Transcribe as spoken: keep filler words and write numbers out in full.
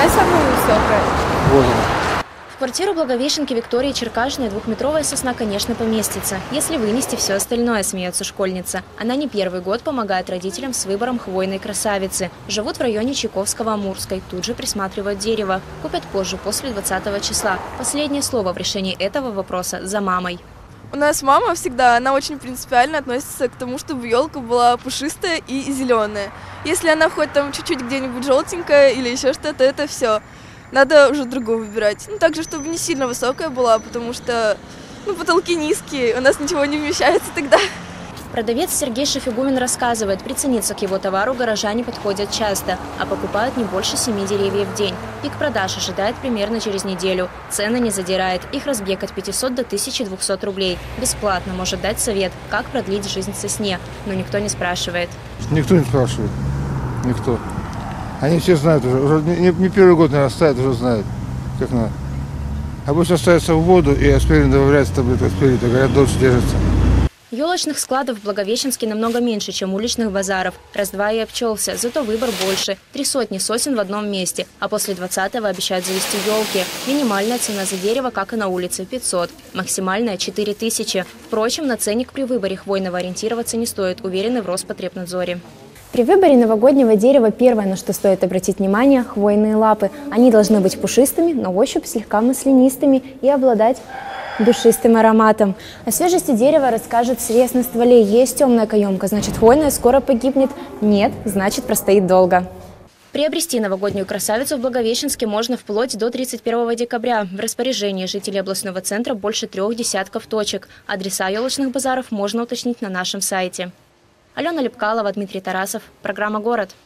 Какая самая высокая? Вот она. В квартиру Благовещенки Виктории Черкашиной двухметровая сосна, конечно, поместится, если вынести все остальное, смеется школьница. Она не первый год помогает родителям с выбором хвойной красавицы. Живут в районе Чайковского-Амурской, тут же присматривают дерево. Купят позже, после двадцатого числа. Последнее слово в решении этого вопроса за мамой. У нас мама всегда, она очень принципиально относится к тому, чтобы елка была пушистая и зеленая. Если она хоть там чуть-чуть где-нибудь желтенькая или еще что-то, это все. Надо уже другую выбирать. Ну, также, чтобы не сильно высокая была, потому что ну, потолки низкие, у нас ничего не вмещается тогда. Продавец Сергей Шафигумин рассказывает, прицениться к его товару горожане подходят часто, а покупают не больше семи деревьев в день. Пик продаж ожидает примерно через неделю. Цены не задирает, их разбег от пятисот до тысячи двухсот рублей. Бесплатно может дать совет, как продлить жизнь сосне, но никто не спрашивает. Никто не спрашивает, никто. Они все знают уже, уже не, не первый год, наверное, ставят, уже знают, как надо. Обычно ставится в воду и аспирин добавляется, таблетка аспирита, говорят, дольше держится. Елочных складов в Благовещенске намного меньше, чем уличных базаров. Раз-два и обчелся, зато выбор больше. Три сотни сосен в одном месте. А после двадцатого обещают завести елки. Минимальная цена за дерево, как и на улице, пятьсот. Максимальная – четыре тысячи. Впрочем, на ценник при выборе хвойного ориентироваться не стоит, уверены в Роспотребнадзоре. При выборе новогоднего дерева первое, на что стоит обратить внимание – хвойные лапы. Они должны быть пушистыми, на ощупь слегка маслянистыми и обладать душистым ароматом. О свежести дерева расскажет срез на стволе. Есть темная каемка, значит хвойная скоро погибнет. Нет, значит простоит долго. Приобрести новогоднюю красавицу в Благовещенске можно вплоть до тридцать первого декабря. В распоряжении жителей областного центра больше трех десятков точек. Адреса елочных базаров можно уточнить на нашем сайте. Алена Лепкалова, Дмитрий Тарасов. Программа «Город».